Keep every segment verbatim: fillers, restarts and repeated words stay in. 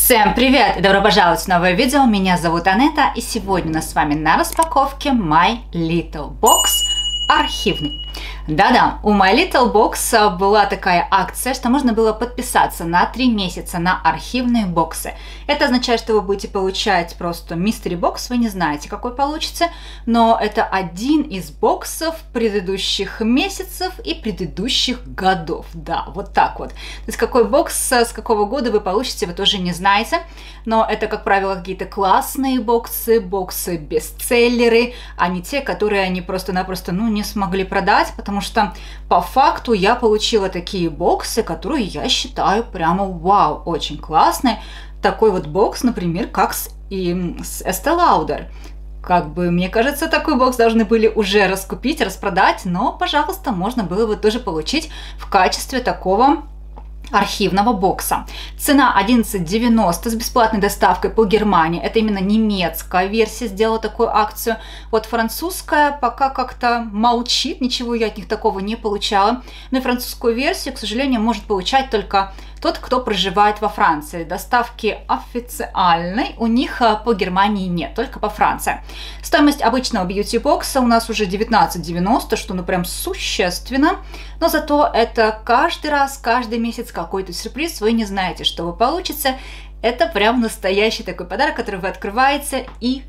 Всем привет и добро пожаловать в новое видео. Меня зовут Анетта, и сегодня у нас с вами на распаковке My Little Box архивный. Да-да, у My Little Box была такая акция, что можно было подписаться на три месяца на архивные боксы. Это означает, что вы будете получать просто Mystery Box, вы не знаете, какой получится, но это один из боксов предыдущих месяцев и предыдущих годов. Да, вот так вот. То есть какой бокс с какого года вы получите, вы тоже не знаете, но это, как правило, какие-то классные боксы, боксы-бестселлеры, а не те, которые они просто-напросто, ну, не смогли продать, потому что по факту я получила такие боксы, которые я считаю прямо вау, очень классные. Такой вот бокс, например, как с, и, с Estee Lauder. Как бы, мне кажется, такой бокс должны были уже раскупить, распродать, но, пожалуйста, можно было бы тоже получить в качестве такого архивного бокса. Цена одиннадцать девяносто с бесплатной доставкой по Германии. Это именно немецкая версия сделала такую акцию. Вот французская пока как-то молчит, ничего я от них такого не получала. Но и французскую версию, к сожалению, может получать только тот, кто проживает во Франции. Доставки официальной у них по Германии нет, только по Франции. Стоимость обычного бьюти-бокса у нас уже девятнадцать девяносто, что ну прям существенно. Но зато это каждый раз, каждый месяц какой-то сюрприз. Вы не знаете, что вы получите. Это прям настоящий такой подарок, который вы открываете и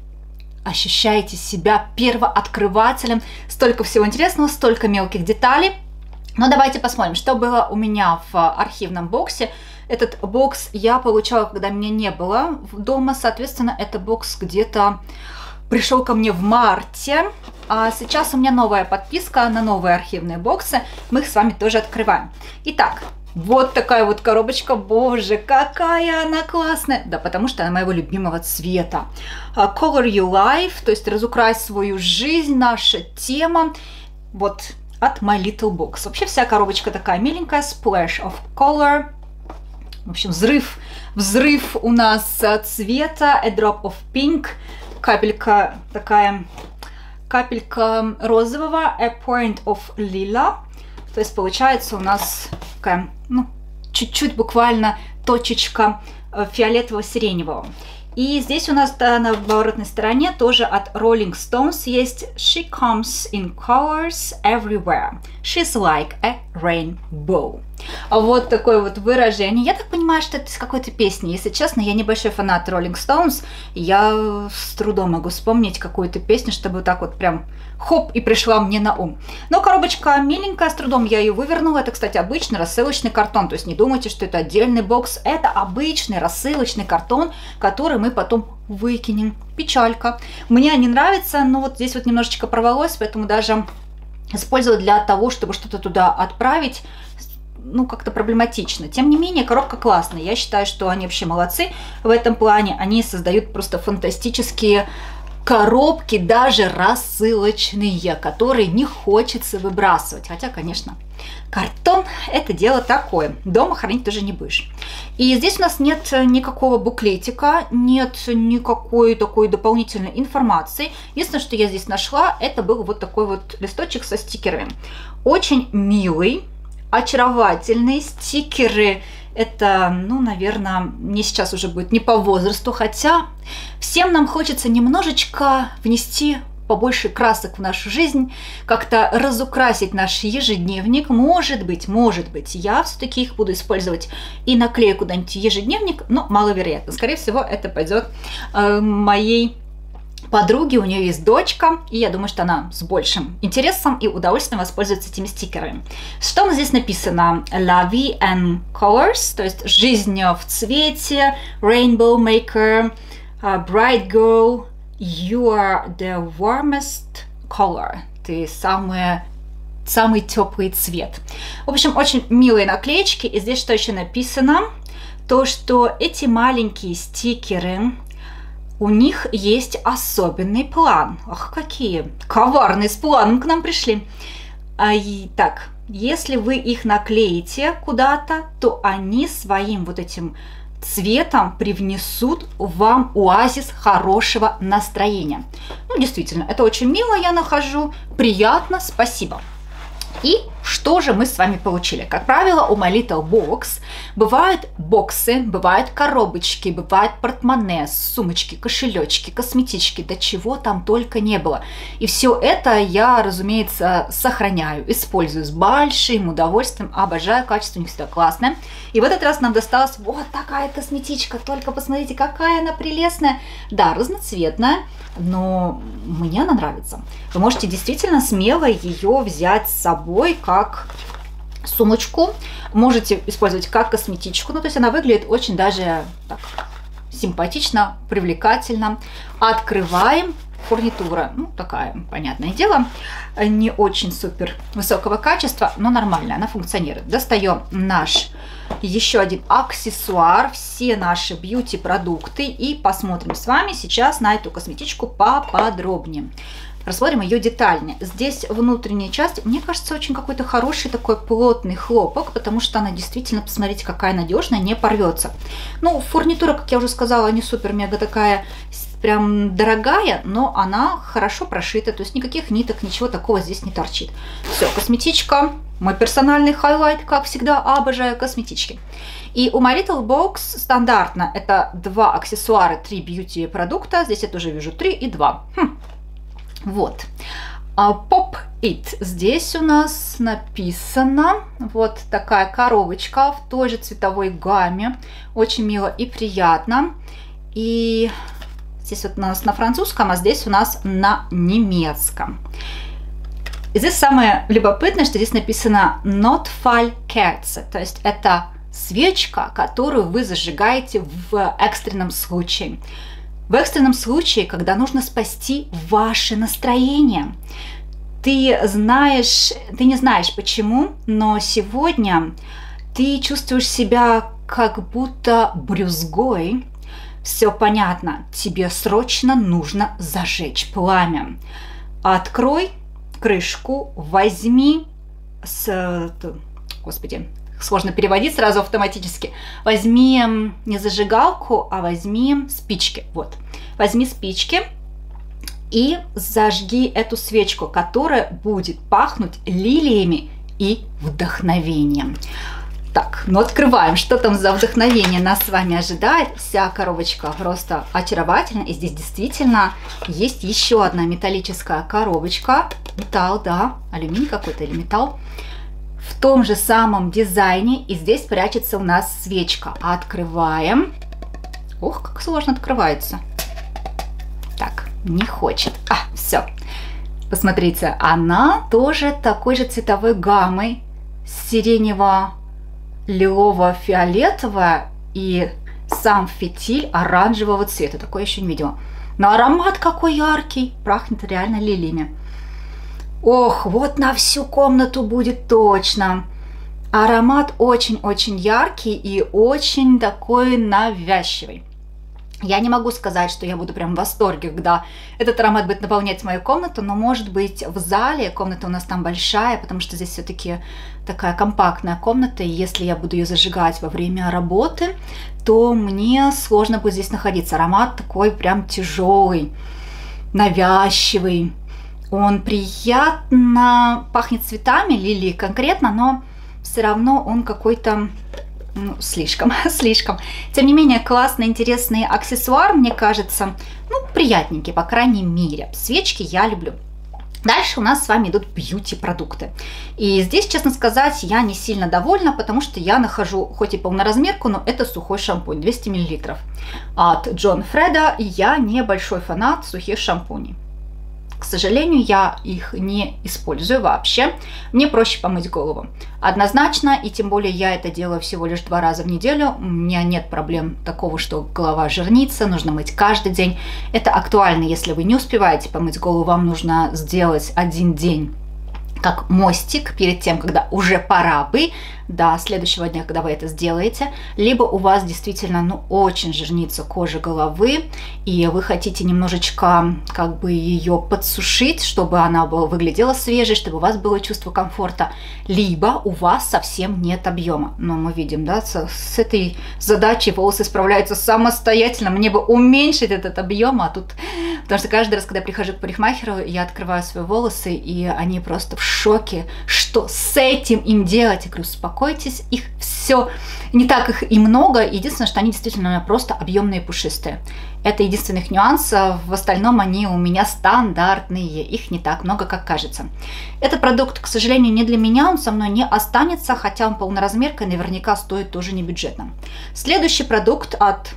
ощущаете себя первооткрывателем. Столько всего интересного, столько мелких деталей. Но давайте посмотрим, что было у меня в архивном боксе. Этот бокс я получала, когда меня не было дома. Соответственно, это бокс где-то пришел ко мне в марте. А сейчас у меня новая подписка на новые архивные боксы. Мы их с вами тоже открываем. Итак, вот такая вот коробочка. Боже, какая она классная! Да, потому что она моего любимого цвета. Color Your Life, то есть разукрась свою жизнь, наша тема. Вот от My Little Box. Вообще вся коробочка такая миленькая. Splash of Color. В общем, взрыв, взрыв у нас цвета. A Drop of Pink. Капелька такая, капелька розового. A Point of Lila. То есть получается у нас такая, ну, чуть-чуть буквально точечка фиолетово-сиреневого. И здесь у нас да, на оборотной стороне тоже от Rolling Stones есть She comes in colors everywhere. She's like a rainbow. Вот такое вот выражение. Я так понимаю, что это из какой-то песни. Если честно, я небольшой фанат Rolling Stones. Я с трудом могу вспомнить какую-то песню, чтобы так вот прям хоп и пришла мне на ум. Но коробочка миленькая, с трудом я ее вывернула. Это, кстати, обычный рассылочный картон. То есть не думайте, что это отдельный бокс. Это обычный рассылочный картон, который мы потом выкинем. Печалька. Мне не нравится, но вот здесь вот немножечко порвалось, поэтому даже использовать для того, чтобы что-то туда отправить, ну, как-то проблематично. Тем не менее, коробка классная. Я считаю, что они вообще молодцы в этом плане. Они создают просто фантастические коробки, даже рассылочные, которые не хочется выбрасывать. Хотя, конечно, картон – это дело такое. Дома хранить тоже не будешь. И здесь у нас нет никакого буклетика, нет никакой такой дополнительной информации. Единственное, что я здесь нашла, это был вот такой вот листочек со стикерами. Очень милый, очаровательные стикеры. Это, ну, наверное, мне сейчас уже будет не по возрасту, хотя всем нам хочется немножечко внести побольше красок в нашу жизнь, как-то разукрасить наш ежедневник. Может быть, может быть, я все-таки их буду использовать и наклею куда-нибудь ежедневник, но маловероятно. Скорее всего, это пойдет э, моей подруги, у нее есть дочка, и я думаю, что она с большим интересом и удовольствием воспользуется этими стикерами. Что у нас здесь написано? La vie and colors, то есть жизнь в цвете, Rainbow Maker, uh, Bright Girl, you are the warmest color, ты самая самый теплый цвет. В общем, очень милые наклеечки. И здесь что еще написано? То, что эти маленькие стикеры, у них есть особенный план. Ах, какие коварные с планом к нам пришли. А, и, так, если вы их наклеите куда-то, то они своим вот этим цветом привнесут вам оазис хорошего настроения. Ну, действительно, это очень мило, я нахожу. Приятно, спасибо. И что же мы с вами получили? Как правило, у My Little Box бывают боксы, бывают коробочки, бывают портмоне, сумочки, кошелечки, косметички, да чего там только не было. И все это я, разумеется, сохраняю, использую с большим удовольствием, обожаю, качество у них всегда классное. И в этот раз нам досталась вот такая косметичка, только посмотрите, какая она прелестная. Да, разноцветная, но мне она нравится. Вы можете действительно смело ее взять с собой как сумочку. Можете использовать как косметичку. Ну, то есть она выглядит очень даже так симпатично, привлекательно. Открываем. Фурнитура, ну, такая, понятное дело, не очень супер высокого качества, но нормально, она функционирует. Достаем наш еще один аксессуар, все наши бьюти-продукты и посмотрим с вами сейчас на эту косметичку поподробнее. Рассмотрим ее детальнее. Здесь внутренняя часть, мне кажется, очень какой-то хороший такой плотный хлопок, потому что она действительно, посмотрите, какая надежная, не порвется. Ну, фурнитура, как я уже сказала, не супер-мега такая прям дорогая, но она хорошо прошита, то есть никаких ниток, ничего такого здесь не торчит. Все, косметичка, мой персональный хайлайт, как всегда, обожаю косметички. И у My Little Box стандартно это два аксессуара, три бьюти продукта, здесь я тоже вижу три и два. Хм. Вот. Pop It. Здесь у нас написано вот такая коробочка в той же цветовой гамме. Очень мило и приятно. И здесь вот у нас на французском, а здесь у нас на немецком. И здесь самое любопытное, что здесь написано Notfallkerze, то есть это свечка, которую вы зажигаете в экстренном случае. В экстренном случае, когда нужно спасти ваше настроение. Ты знаешь, ты не знаешь почему, но сегодня ты чувствуешь себя как будто брюзгой. Все понятно, тебе срочно нужно зажечь пламя. Открой крышку, возьми с... Господи, сложно переводить сразу автоматически. Возьми не зажигалку, а возьми спички. Вот. Возьми спички и зажги эту свечку, которая будет пахнуть лилиями и вдохновением. Так, ну открываем, что там за вдохновение нас с вами ожидает. Вся коробочка просто очаровательна. И здесь действительно есть еще одна металлическая коробочка. Металл, да, алюминий какой-то или металл. В том же самом дизайне. И здесь прячется у нас свечка. Открываем. Ох, как сложно открывается. Так, не хочет. А, все. Посмотрите, она тоже такой же цветовой гаммой. Сиренево лилово-фиолетовая и сам фитиль оранжевого цвета. Такое еще не видела. Но аромат какой яркий. Пахнет реально лилиями. Ох, вот на всю комнату будет точно. Аромат очень-очень яркий и очень такой навязчивый. Я не могу сказать, что я буду прям в восторге, когда этот аромат будет наполнять мою комнату, но может быть в зале, комната у нас там большая, потому что здесь все-таки такая компактная комната, и если я буду ее зажигать во время работы, то мне сложно будет здесь находиться. Аромат такой прям тяжелый, навязчивый. Он приятно пахнет цветами, лилии конкретно, но все равно он какой-то... Ну, слишком, слишком. Тем не менее, классный, интересный аксессуар, мне кажется, ну, приятненький, по крайней мере. Свечки я люблю. Дальше у нас с вами идут бьюти-продукты. И здесь, честно сказать, я не сильно довольна, потому что я нахожу, хоть и полноразмерку, но это сухой шампунь, двести миллилитров. От John Frieda. Я не большой фанат сухих шампуней. К сожалению, я их не использую вообще. Мне проще помыть голову. Однозначно, и тем более я это делаю всего лишь два раза в неделю. У меня нет проблем такого, что голова жирнится, нужно мыть каждый день. Это актуально, если вы не успеваете помыть голову, вам нужно сделать один день как мостик перед тем, когда уже пора бы, до следующего дня, когда вы это сделаете, либо у вас действительно, ну, очень жирнится кожа головы, и вы хотите немножечко, как бы, ее подсушить, чтобы она была, выглядела свежей, чтобы у вас было чувство комфорта, либо у вас совсем нет объема. Но мы видим, да, с, с этой задачей волосы справляются самостоятельно, мне бы уменьшить этот объем, а тут Потому что каждый раз, когда я прихожу к парикмахеру, я открываю свои волосы, и они просто в шоке, что с этим им делать. Я говорю, успокойтесь, их все, не так их и много. Единственное, что они действительно просто объемные и пушистые. Это единственный их нюанс, в остальном они у меня стандартные, их не так много, как кажется. Этот продукт, к сожалению, не для меня, он со мной не останется, хотя он полноразмерка и наверняка стоит тоже не бюджетно. Следующий продукт от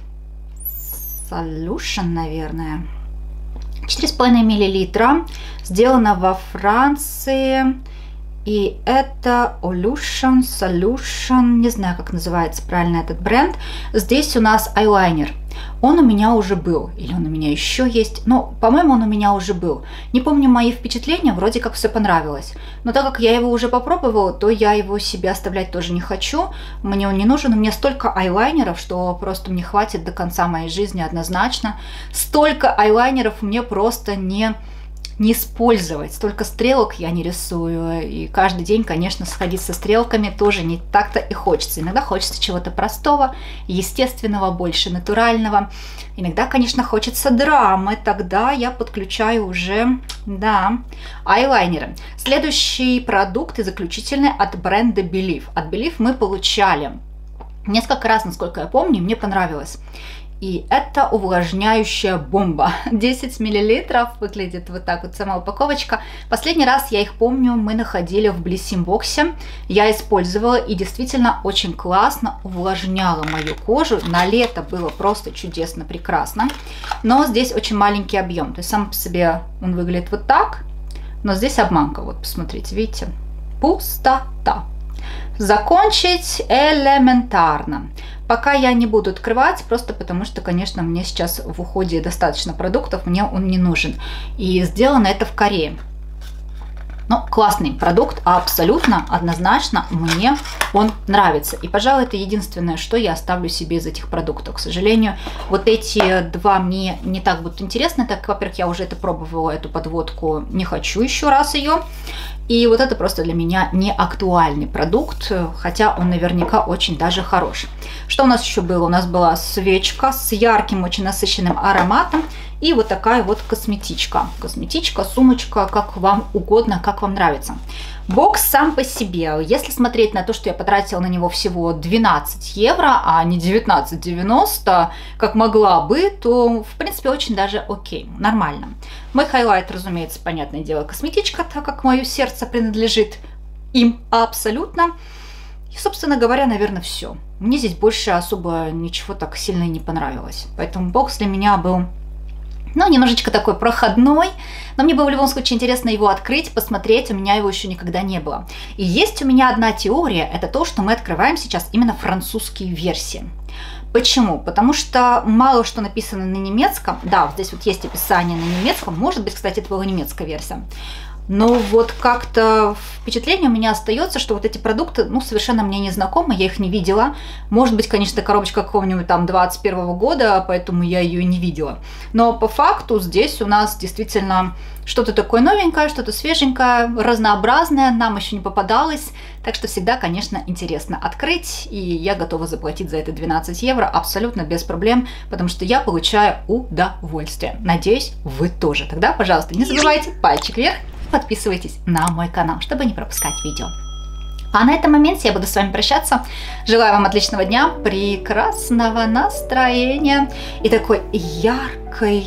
Solution, наверное, четыре с половиной миллилитра, сделано во Франции. И это Olution, Solution, не знаю, как называется правильно этот бренд. Здесь у нас айлайнер. Он у меня уже был, или он у меня еще есть, но, по-моему, он у меня уже был. Не помню мои впечатления, вроде как все понравилось. Но так как я его уже попробовала, то я его себе оставлять тоже не хочу. Мне он не нужен, у меня столько айлайнеров, что просто мне хватит до конца моей жизни однозначно. Столько айлайнеров мне просто не... не использовать. Столько стрелок я не рисую, и каждый день, конечно, сходить со стрелками тоже не так-то и хочется. Иногда хочется чего-то простого, естественного, больше натурального. Иногда, конечно, хочется драмы, тогда я подключаю уже, да, айлайнеры. Следующий продукт и заключительный от бренда Belif. От Belif мы получали несколько раз, насколько я помню, мне понравилось. И это увлажняющая бомба. десять миллилитров, выглядит вот так вот сама упаковочка. Последний раз, я их помню, мы находили в Блиссимбоксе. Я использовала и действительно очень классно увлажняла мою кожу. На лето было просто чудесно, прекрасно. Но здесь очень маленький объем. То есть сам по себе он выглядит вот так. Но здесь обманка. Вот посмотрите, видите? Пустота. Закончить элементарно. Пока я не буду открывать, просто потому что, конечно, мне сейчас в уходе достаточно продуктов, мне он не нужен. И сделано это в Корее. Ну, классный продукт, абсолютно, однозначно, мне он нравится. И, пожалуй, это единственное, что я оставлю себе из этих продуктов. К сожалению, вот эти два мне не так будут интересны, так как, во-первых, я уже это пробовала, эту подводку, не хочу еще раз ее. И вот это просто для меня не актуальный продукт, хотя он наверняка очень даже хороший. Что у нас еще было? У нас была свечка с ярким, очень насыщенным ароматом. И вот такая вот косметичка. Косметичка, сумочка, как вам угодно, как вам нравится. Бокс сам по себе, если смотреть на то, что я потратила на него всего двенадцать евро, а не девятнадцать девяносто, как могла бы, то, в принципе, очень даже окей, нормально. Мой хайлайт, разумеется, понятное дело, косметичка, так как мое сердце принадлежит им абсолютно. И, собственно говоря, наверное, все. Мне здесь больше особо ничего так сильно не понравилось. Поэтому бокс для меня был... Ну, немножечко такой проходной, но мне было в любом случае интересно его открыть, посмотреть, у меня его еще никогда не было. И есть у меня одна теория, это то, что мы открываем сейчас именно французские версии. Почему? Потому что мало что написано на немецком, да, вот здесь вот есть описание на немецком, может быть, кстати, это была немецкая версия. Но вот как-то впечатление у меня остается, что вот эти продукты, ну, совершенно мне не знакомы, я их не видела. Может быть, конечно, коробочка какого-нибудь там двадцать первого года, поэтому я ее не видела. Но по факту здесь у нас действительно что-то такое новенькое, что-то свеженькое, разнообразное, нам еще не попадалось. Так что всегда, конечно, интересно открыть, и я готова заплатить за это двенадцать евро абсолютно без проблем, потому что я получаю удовольствие. Надеюсь, вы тоже. Тогда, пожалуйста, не забывайте пальчик вверх. Подписывайтесь на мой канал, чтобы не пропускать видео. А на этом моменте я буду с вами прощаться. Желаю вам отличного дня, прекрасного настроения и такой яркой,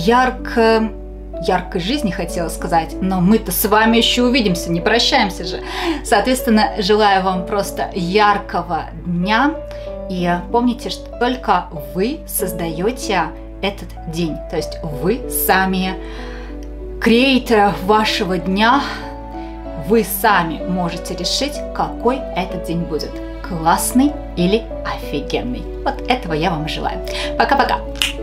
ярко, яркой жизни, хотела сказать. Но мы-то с вами еще увидимся, не прощаемся же. Соответственно, желаю вам просто яркого дня. И помните, что только вы создаете этот день. То есть вы сами... креатора вашего дня, вы сами можете решить, какой этот день будет. Классный или офигенный. Вот этого я вам желаю. Пока-пока.